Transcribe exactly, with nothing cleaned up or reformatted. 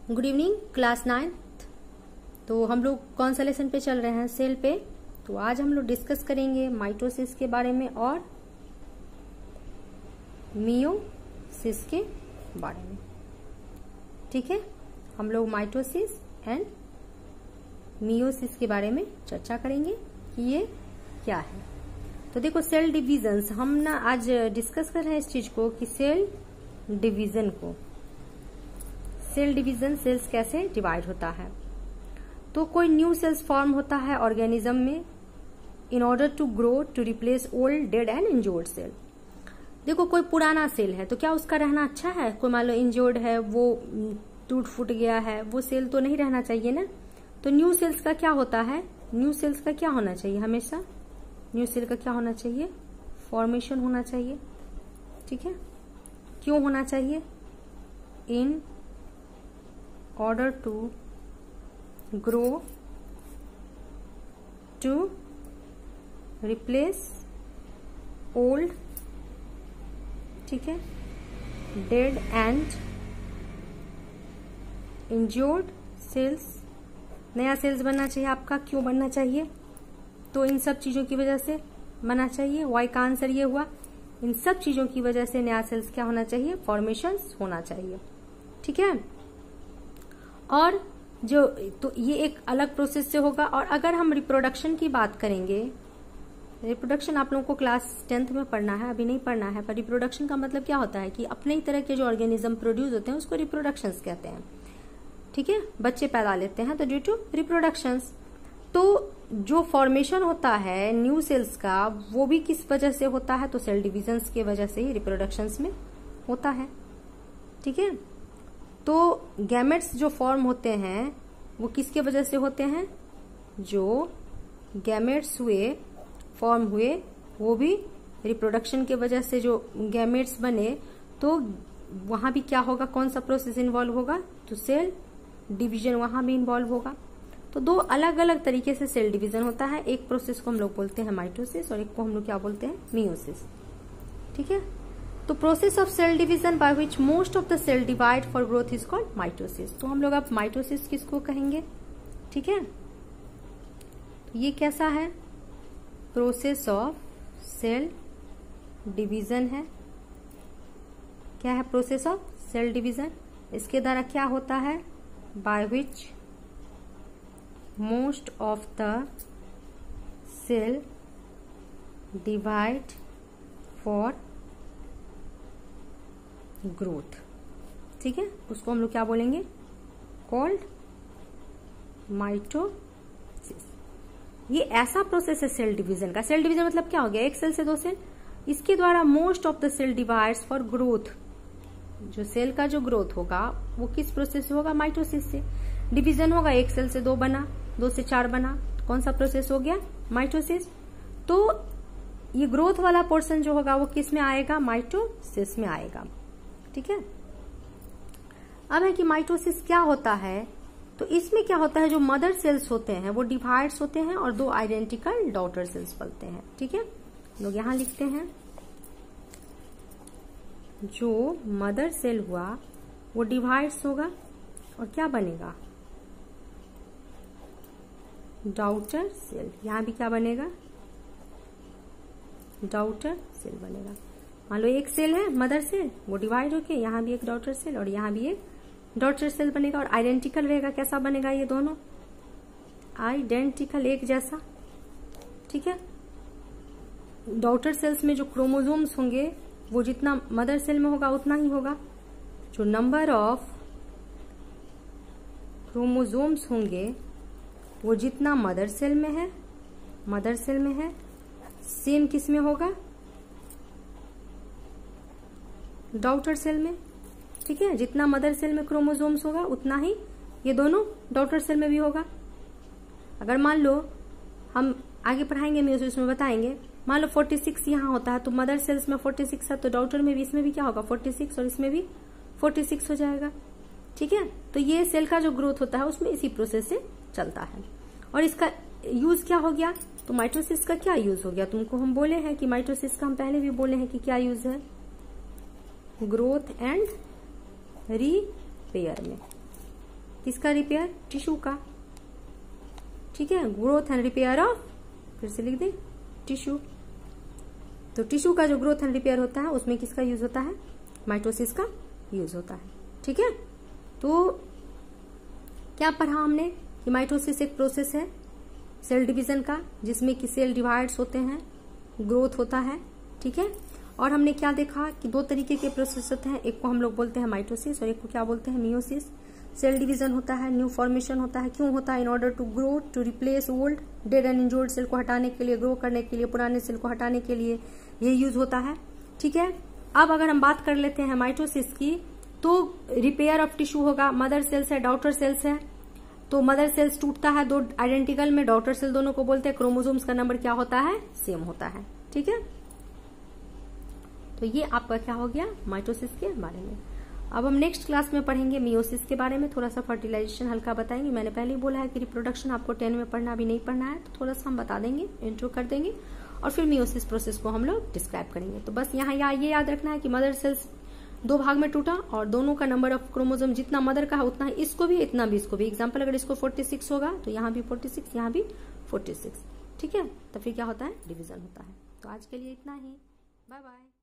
Good evening class ninth. तो हम लोग कौन सा लेसन पे चल रहे हैं? सेल पे। तो आज हम लोग डिस्कस करेंगे माइटोसिस के बारे में और मियोसिस के बारे में। ठीक है, हम लोग माइटोसिस एंड मियोसिस के बारे में चर्चा करेंगे कि ये क्या है। तो देखो, सेल डिविजन्स हम ना आज डिस्कस कर रहे हैं इस चीज को कि सेल डिवीजन को सेल डिवीजन सेल्स कैसे डिवाइड होता है। तो कोई न्यू सेल्स फॉर्म होता है ऑर्गेनिज्म में in order to grow to replace old dead and injured cell. देखो, कोई पुराना सेल है तो क्या उसका रहना अच्छा है? कोई मान लो इंजोर्ड है, वो टूट फूट गया है, वो सेल तो नहीं रहना चाहिए ना। तो न्यू सेल्स का क्या होता है? न्यू सेल्स का क्या होना चाहिए? हमेशा न्यू सेल का क्या होना चाहिए? फॉर्मेशन होना चाहिए। ठीक है, क्यों होना चाहिए? In order to grow to replace old, ठीक है, डेड एंड इंज्योर्ड सेल्स। नया सेल्स बनना चाहिए आपका। क्यों बनना चाहिए? तो इन सब चीजों की वजह से बनना चाहिए। वाई का आंसर ये हुआ, इन सब चीजों की वजह से नया सेल्स क्या होना चाहिए? फॉर्मेशंस होना चाहिए। ठीक है, और जो तो ये एक अलग प्रोसेस से होगा। और अगर हम रिप्रोडक्शन की बात करेंगे, रिप्रोडक्शन आप लोगों को क्लास टेंथ में पढ़ना है, अभी नहीं पढ़ना है। पर रिप्रोडक्शन का मतलब क्या होता है कि अपने ही तरह के जो ऑर्गेनिज्म प्रोड्यूस होते हैं उसको रिप्रोडक्शंस कहते हैं। ठीक है, बच्चे पैदा लेते हैं तो ड्यू टू रिप्रोडक्शंस। तो जो फॉर्मेशन होता है न्यू सेल्स का वो भी किस वजह से होता है? तो सेल डिविजन्स की वजह से ही रिप्रोडक्शंस में होता है। ठीक है, तो गैमेट्स जो फॉर्म होते हैं वो किसके वजह से होते हैं? जो गैमेट्स हुए, फॉर्म हुए, वो भी रिप्रोडक्शन के वजह से जो गैमेट्स बने, तो वहां भी क्या होगा? कौन सा प्रोसेस इन्वॉल्व होगा? तो सेल डिवीजन वहां भी इन्वॉल्व होगा। तो दो अलग अलग तरीके से सेल डिवीजन होता है। एक प्रोसेस को हम लोग बोलते हैं माइटोसिस और एक को हम लोग क्या बोलते हैं? मियोसिस। ठीक है, तो process of cell division by which most of the cell divide for growth is called mitosis. तो हम लोग अब माइटोसिस किसको कहेंगे? ठीक है, तो ये कैसा है? प्रोसेस ऑफ सेल डिवीजन है। क्या है? Process of cell division. इसके द्वारा क्या होता है? By which most of the cell divide for growth. ठीक है, उसको हम लोग क्या बोलेंगे? Called mitosis. ये ऐसा प्रोसेस है सेल डिवीजन का। सेल डिवीजन मतलब क्या हो गया? एक सेल से दो सेल। इसके द्वारा most of the cell divides for growth. जो सेल का जो ग्रोथ होगा वो किस प्रोसेस से होगा? माइटोसिस से। डिवीजन होगा, एक सेल से दो बना, दो से चार बना, तो कौन सा प्रोसेस हो गया? माइटोसिस। तो ये ग्रोथ वाला पोर्शन जो होगा वो किस में आएगा? माइटोसिस में आएगा। ठीक है, अब है कि माइटोसिस क्या होता है। तो इसमें क्या होता है? जो मदर सेल्स होते हैं वो डिवाइड्स होते हैं और दो आइडेंटिकल डॉटर सेल्स बनते हैं। ठीक है, लोग यहां लिखते हैं जो मदर सेल हुआ वो डिवाइड्स होगा और क्या बनेगा? Daughter cell. यहां भी क्या बनेगा? डॉटर सेल बनेगा। मान लो एक सेल है मदर सेल, वो डिवाइड होके यहाँ भी एक डॉटर सेल और यहाँ भी एक डॉटर सेल बनेगा और आइडेंटिकल रहेगा। कैसा बनेगा? ये दोनों आइडेंटिकल, एक जैसा। ठीक है, डॉटर सेल्स में जो क्रोमोसोम्स होंगे वो जितना मदर सेल में होगा उतना ही होगा। जो नंबर ऑफ क्रोमोसोम्स होंगे वो जितना मदर सेल में है, मदर सेल में है, सेम किस में होगा? डॉटर सेल में। ठीक है, जितना मदर सेल में क्रोमोसोम्स होगा उतना ही ये दोनों डॉटर सेल में भी होगा। अगर मान लो हम आगे पढ़ाएंगे मियोसिस में बताएंगे, मान लो छियालीस यहाँ होता है तो मदर सेल्स में छियालीस है तो डॉटर में भी इसमें भी क्या होगा? छियालीस और इसमें भी छियालीस हो जाएगा। ठीक है, तो ये सेल का जो ग्रोथ होता है उसमें इसी प्रोसेस से चलता है। और इसका यूज क्या हो गया? तो माइटोसिस का क्या यूज हो गया? तुमको हम बोले हैं कि माइटोसिस का हम पहले भी बोले हैं कि क्या यूज है? ग्रोथ एंड रिपेयर में। किसका रिपेयर? टिश्यू का। ठीक है, ग्रोथ एंड रिपेयर ऑफ, फिर से लिख दे, टिश्यू। तो टिश्यू का जो ग्रोथ एंड रिपेयर होता है उसमें किसका यूज होता है? माइटोसिस का यूज होता है। ठीक है, तो क्या पढ़ा हमने कि माइटोसिस एक प्रोसेस है सेल डिवीजन का, जिसमें कि सेल डिवाइड्स होते हैं, ग्रोथ होता है। ठीक है, और हमने क्या देखा कि दो तरीके के प्रोसेस होते हैं, एक को हम लोग बोलते हैं माइटोसिस और एक को क्या बोलते हैं? मियोसिस। सेल डिवीजन होता है, न्यू फॉर्मेशन होता है। क्यों होता है? In order to grow, to replace old dead and injured cell को हटाने के लिए, ग्रो करने के लिए, पुराने सेल को हटाने के लिए ये यूज होता है। ठीक है, अब अगर हम बात कर लेते हैं माइटोसिस की, तो रिपेयर ऑफ टिश्यू होगा। मदर सेल्स है, डॉटर सेल्स है, तो मदर सेल्स टूटता है दो आइडेंटिकल में, डॉटर सेल दोनों को बोलते हैं। क्रोमोसोम्स का नंबर क्या होता है? सेम होता है। ठीक है, तो ये आपका क्या हो गया? माइटोसिस के बारे में। अब हम नेक्स्ट क्लास में पढ़ेंगे मियोसिस के बारे में, थोड़ा सा फर्टिलाइजेशन हल्का बताएंगे। मैंने पहले ही बोला है कि रिप्रोडक्शन आपको टेन में पढ़ना भी नहीं पढ़ना है, तो थोड़ा सा हम बता देंगे, इंट्रो कर देंगे, और फिर मियोसिस प्रोसेस को हम लोग डिस्क्राइब करेंगे। तो बस यहाँ या, ये याद रखना है कि मदर सेल्स दो भाग में टूटा और दोनों का नंबर ऑफ क्रोमोसोम जितना मदर का है उतना ही इसको भी, इतना भी इसको भी। एग्जाम्पल, अगर इसको छियालीस होगा तो यहाँ भी छियालीस, यहाँ भी छियालीस। ठीक है, तो फिर क्या होता है? डिवीजन होता है। तो आज के लिए इतना ही, बाय बाय।